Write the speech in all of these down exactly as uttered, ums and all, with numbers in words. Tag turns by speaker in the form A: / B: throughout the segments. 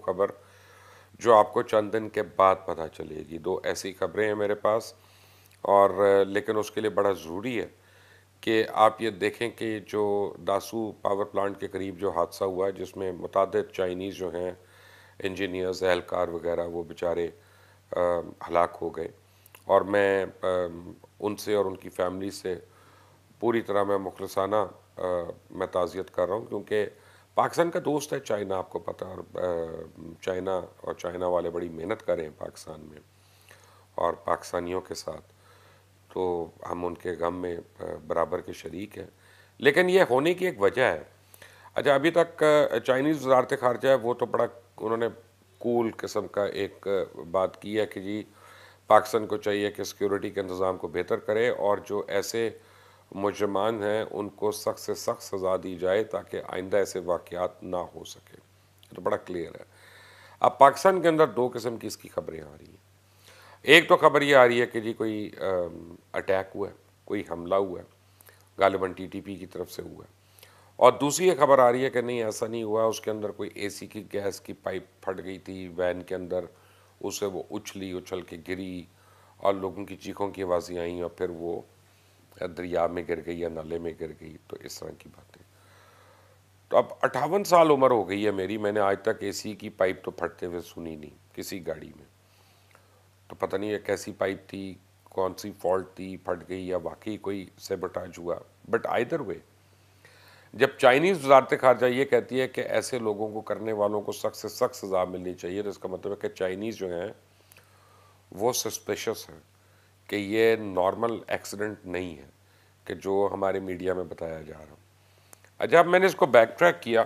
A: खबर जो आपको चंद दिन के बाद पता चलेगी। दो ऐसी खबरें हैं मेरे पास, और लेकिन उसके लिए बड़ा ज़रूरी है कि आप ये देखें कि जो दासू पावर प्लांट के करीब जो हादसा हुआ है, जिसमें मुतादिद चाइनीज़ जो हैं इंजीनियर्स, एहलकार वगैरह, वो बेचारे हलाक हो गए। और मैं आ, उनसे और उनकी फैमिली से पूरी तरह मैं मुखलसाना मैं ताज़ियत कर रहा हूँ, क्योंकि पाकिस्तान का दोस्त है चाइना, आपको पता है। और चाइना और चाइना वाले बड़ी मेहनत कर रहे हैं पाकिस्तान में और पाकिस्तानियों के साथ, तो हम उनके गम में बराबर के शरीक हैं। लेकिन ये होने की एक वजह है। अच्छा, अभी तक चाइनीज़ वज़ारत ख़ारजा है, वो तो बड़ा उन्होंने कूल किस्म का एक बात की है कि जी पाकिस्तान को चाहिए कि सिक्योरिटी के इंतज़ाम को बेहतर करे और जो ऐसे मुजरमान हैं उनको सख्त से सख्त सज़ा दी जाए ताकि आइंदा ऐसे वाक़यात ना हो सके। तो बड़ा क्लियर है। अब पाकिस्तान के अंदर दो किस्म की इसकी खबरें आ रही हैं। एक तो खबर ये आ रही है कि जी कोई अटैक हुआ है, कोई हमला हुआ है, गालिबन टी टी पी की तरफ से हुआ है। और दूसरी ये खबर आ रही है कि नहीं, ऐसा नहीं हुआ, उसके अंदर कोई ए सी की गैस की पाइप फट गई थी वैन के अंदर, उसे वो उछली उछल के गिरी और लोगों की चीखों की आवाज़ें आई और फिर वो दरिया में गिर गई या नाले में गिर गई। तो इस तरह की बातें। तो अब अट्ठावन साल उम्र हो गई है मेरी, मैंने आज तक ए सी की पाइप तो फटते हुए सुनी नहीं किसी गाड़ी में। तो पता नहीं ये कैसी पाइप थी, कौन सी फॉल्ट थी, फट गई या वाकई कोई सेबोटाज हुआ। बट आइदर वे, जब चाइनीज़ वज़ारत ख़ारजा ये कहती है कि ऐसे लोगों को करने वालों को सख्त से सख्त सज़ा मिलनी चाहिए, तो इसका मतलब है कि चाइनीज़ जो हैं वो सस्पिशियस हैं कि ये नॉर्मल एक्सीडेंट नहीं है कि जो हमारे मीडिया में बताया जा रहा। अच्छा, अब मैंने इसको बैक ट्रैक किया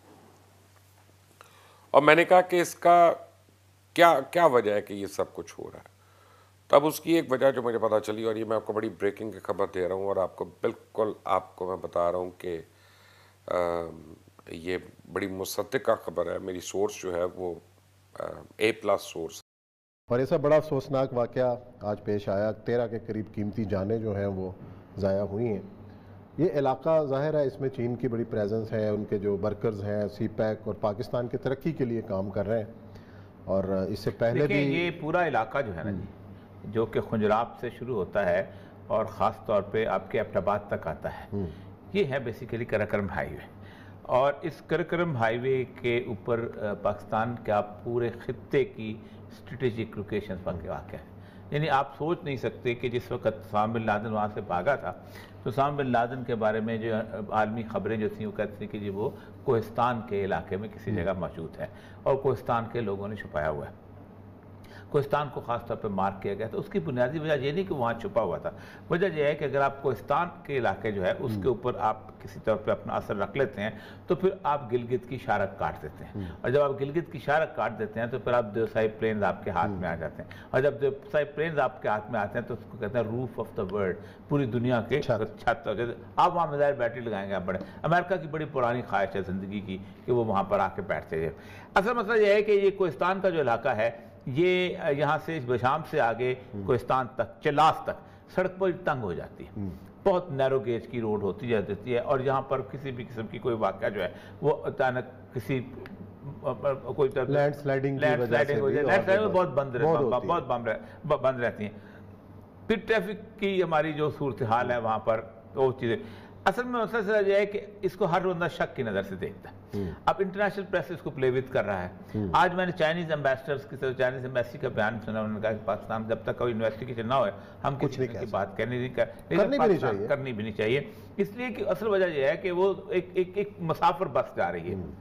A: और मैंने कहा कि इसका क्या क्या वजह है कि ये सब कुछ हो रहा है। तब उसकी एक वजह जो मुझे पता चली, और ये मैं आपको बड़ी ब्रेकिंग की खबर दे रहा हूँ और आपको बिल्कुल आपको मैं बता रहा हूँ कि ये बड़ी मुसद्दिक़ा खबर है। मेरी सोर्स जो है वो ए प्लस सोर्स।
B: और ऐसा बड़ा अफसोसनाक वाक़या आज पेश आया, तेरह के करीब कीमती जानें जो हैं वो ज़ाया हुई हैं। ये इलाका ज़ाहिर है इसमें चीन की बड़ी प्रेजेंस है, उनके जो वर्कर्स हैं सी पैक और पाकिस्तान की तरक्की के लिए काम कर रहे हैं। और इससे पहले भी
C: ये पूरा इलाका जो है ना जी, जो कि खुंजराब से शुरू होता है और ख़ास तौर पे आपके एबटाबाद तक आता है, ये है बेसिकली कराकरम हाईवे। और इस कराकरम हाईवे के ऊपर पाकिस्तान का पूरे खित्ते की स्ट्रेटेजिक लोकेशन पर वाक़ है। यानी आप सोच नहीं सकते कि जिस वक्त उसामा बिन लादेन वहाँ से भागा था, तो उसामा बिन लादेन के बारे में जो आलमी खबरें जो थी वो कहती थी कि जी वो कोहिस्तान के इलाके में किसी जगह मौजूद है और कोहिस्तान के लोगों ने छुपाया हुआ है। कोहिस्तान को ख़ास तौर पे मार्क किया गया था। उसकी बुनियादी वजह ये नहीं कि वहाँ छुपा हुआ था, वजह यह है कि अगर आप कोहिस्तान के इलाके जो है उसके ऊपर आप किसी तौर पे अपना असर रख लेते हैं तो फिर आप गिलगित की शारक काट देते हैं, और जब आप गिलगित की शारक काट देते हैं तो फिर आप देवसाई प्लेन्स आपके हाथ में आ जाते हैं, और जब देवसाई प्लेन्स आपके हाथ में आते हैं तो उसको कहते हैं रूफ ऑफ द वर्ल्ड, पूरी दुनिया के छत। आप वहाँ मिसाइल बैटरी लगाएंगे। आप बड़े अमेरिका की बड़ी पुरानी ख्वाहिश है ज़िंदगी की कि वो वहाँ पर आके बैठ जाइए। असल मसला यह है कि ये कोहिस्तान का जो इलाका है, ये यहाँ से बशाम से आगे कोहिस्तान तक, चिलास तक सड़क पर तंग हो जाती है, बहुत नैरो गेज की रोड होती जाती है। और यहाँ पर किसी भी किस्म की कोई वाक़या जो है वो अचानक किसी कोई
B: लैंड स्लाइडिंग
C: लैंड स्लाइडिंग हो जाए, लैंड स्लाइडिंग बहुत बंद बहुत बंद रहती हैं। फिर ट्रैफिक की हमारी जो सूरत हाल है वहाँ पर, वो चीज़ें असल में मसला यह है कि इसको हर बंदा शक की नज़र से देखता है। अब इंटरनेशनल प्रेस इसको प्ले विद कर रहा है। आज मैंने चाइनीज़ एम्बेसडर्स की तरफ, चाइनीज़ एम्बेसी का बयान सुना, उन्होंने कहा कि पाकिस्तान जब तक कोई इन्वेस्टिगेशन ना हो हम कुछ नहीं की बात करनी नहीं कर, करनी भी नहीं चाहिए करनी भी नहीं चाहिए इसलिए कि असल वजह यह है कि वो एक एक एक मुसाफिर बस जा रही है।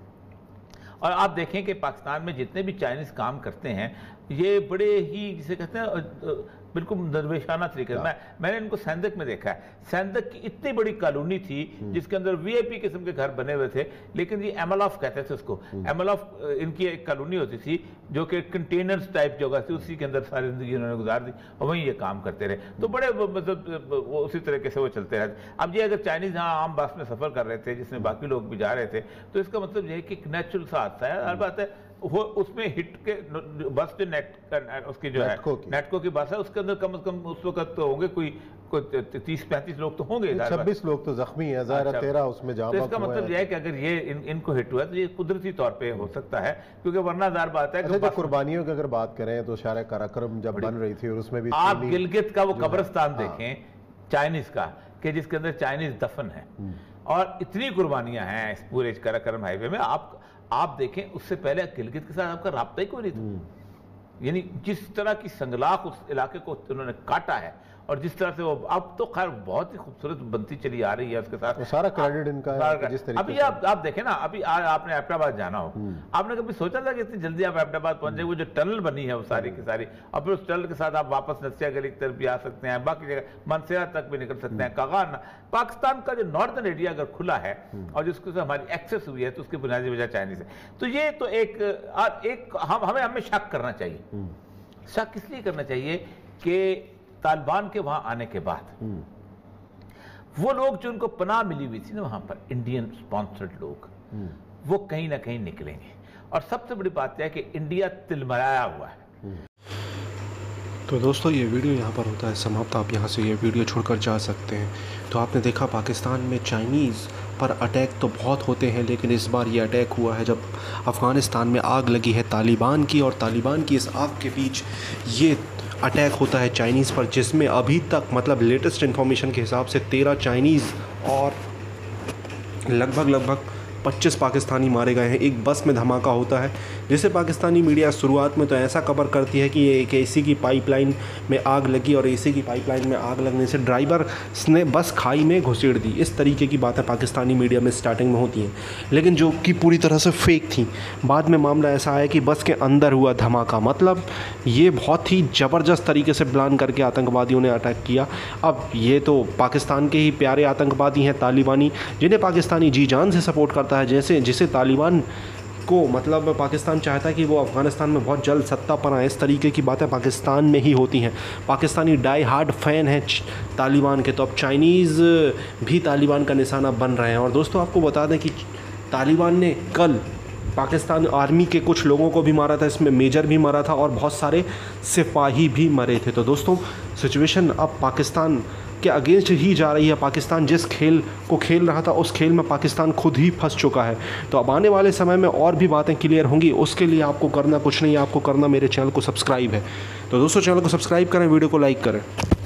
C: और आप देखें कि पाकिस्तान में जितने भी चाइनीज़ काम करते हैं ये बड़े ही जिसे कहते हैं बिल्कुल दरवेशाना तरीके से। मैं मैंने इनको सैंदक में देखा है। सैंदक की इतनी बड़ी कॉलोनी थी जिसके अंदर वीआईपी किस्म के घर बने हुए थे, लेकिन ये एमएलऑफ कहते थे उसको। एमएलऑफ इनकी एक कॉलोनी होती थी जो कि कंटेनर्स टाइप जगह थी, उसी के अंदर सारी जिंदगी उन्होंने गुजार दी और वहीं ये काम करते रहे। तो बड़े मतलब वो उसी तरीके से वो चलते रहे। अब ये अगर चाइनीज़ यहाँ आम बस में सफ़र कर रहे थे जिसमें बाकी लोग भी जा रहे थे, तो इसका मतलब ये है कि एक नेचुरल सा हादसा है। हर बात है वो उसमें हिट के बस जो नेट उसकी जो है नेटको की बस है, उसके अंदर कम से कम उस वक्त तो होंगे कोई कोई तीस पैंतीस लोग तो होंगे,
B: छब्बीस लोग तो जख्मी हैं, ज़ाहिर है तेरह उसमें जाम।
C: तो इसका मतलब यह है कि अगर ये इन, इनको हिट हुआ तो ये कुदरती तौर पे हो सकता है, क्योंकि वरना ज़ाहिर बात है।
B: अच्छा, कुर्बानियों की अगर बात करें तो शायरा काराकोरम जब बन रही थी और उसमें भी
C: आप गिलगित का वो कब्रिस्तान देखें चाइनीज का, कि जिसके अंदर चाइनीज दफन है, और इतनी कुर्बानियां हैं इस पूरे काराकोरम हाईवे में। आप आप देखें, उससे पहले गिलगित के साथ आपका राब्ता ही कोई नहीं था। यानी जिस तरह की संगलाख उस इलाके को उन्होंने काटा है, और जिस तरह से वो अब तो खैर बहुत ही खूबसूरत बनती चली आ रही है उसके साथ,
B: तो सारा क्रेडिट इनका है जिस तरीके
C: अभी आप आप देखें ना, अभी आज आपने एबटाबाद जाना हो, आपने कभी सोचा था कि इतनी जल्दी आप एबटाबाद पहुंच जाए? वो जो टनल बनी है वो सारी की सारी, और फिर उस टनल के साथ आप वापस नसिया गली की तरफ भी आ सकते हैं, बाकी जगह मनसेरा तक भी निकल सकते हैं। कागान पाकिस्तान का जो नॉर्दर्न एरिया अगर खुला है और जिसको से हमारी एक्सेस हुई है, तो उसकी बुनियादी वजह चाइनीज है। तो ये तो एक एक हम हमें हमें शक करना चाहिए। शक इसलिए करना चाहिए कि तालिबान के वहां आने के बाद वो लोग जो उनको पनाह मिली हुई थी ना वहां पर, इंडियन स्पॉन्सर्ड लोग, वो कहीं ना कहीं निकलेंगे। और सबसे बड़ी बात यह है कि इंडिया तिलमराया हुआ है।
D: तो दोस्तों, ये वीडियो यहाँ पर होता है समाप्त। आप यहाँ से ये वीडियो छोड़कर जा सकते हैं। तो आपने देखा पाकिस्तान में चाइनीज़ पर अटैक तो बहुत होते हैं, लेकिन इस बार ये अटैक हुआ है जब अफ़गानिस्तान में आग लगी है तालिबान की, और तालिबान की इस आग के बीच ये अटैक होता है चाइनीज़ पर, जिसमें अभी तक मतलब लेटेस्ट इन्फॉर्मेशन के हिसाब से तेरह चाइनीज़ और लगभग लगभग पच्चीस पाकिस्तानी मारे गए हैं। एक बस में धमाका होता है, जिसे पाकिस्तानी मीडिया शुरुआत में तो ऐसा कवर करती है कि ये एक एसी की पाइपलाइन में आग लगी, और एसी की पाइपलाइन में आग लगने से ड्राइवर ने बस खाई में घुसेड़ दी। इस तरीके की बातें पाकिस्तानी मीडिया में स्टार्टिंग में होती हैं, लेकिन जो कि पूरी तरह से फेक थी। बाद में मामला ऐसा आया कि बस के अंदर हुआ धमाका। मतलब ये बहुत ही ज़बरदस्त तरीके से प्लान करके आतंकवादियों ने अटैक किया। अब ये तो पाकिस्तान के ही प्यारे आतंकवादी हैं तालिबानी, जिन्हें पाकिस्तानी जी जान से सपोर्ट करता है, जैसे जिसे तालिबान को मतलब पाकिस्तान चाहता है कि वो अफ़गानिस्तान में बहुत जल्द सत्ता पर आए। इस तरीके की बातें पाकिस्तान में ही होती हैं। पाकिस्तानी डाई हार्ड फ़ैन हैं तालिबान के, तो अब चाइनीज़ भी तालिबान का निशाना बन रहे हैं। और दोस्तों, आपको बता दें कि तालिबान ने कल पाकिस्तान आर्मी के कुछ लोगों को भी मारा था, इसमें मेजर भी मरा था और बहुत सारे सिपाही भी मरे थे। तो दोस्तों, सिचुएशन अब पाकिस्तान के अगेंस्ट ही जा रही है। पाकिस्तान जिस खेल को खेल रहा था, उस खेल में पाकिस्तान खुद ही फंस चुका है। तो अब आने वाले समय में और भी बातें क्लियर होंगी। उसके लिए आपको करना कुछ नहीं, आपको करना मेरे चैनल को सब्सक्राइब है। तो दोस्तों, चैनल को सब्सक्राइब करें, वीडियो को लाइक करें।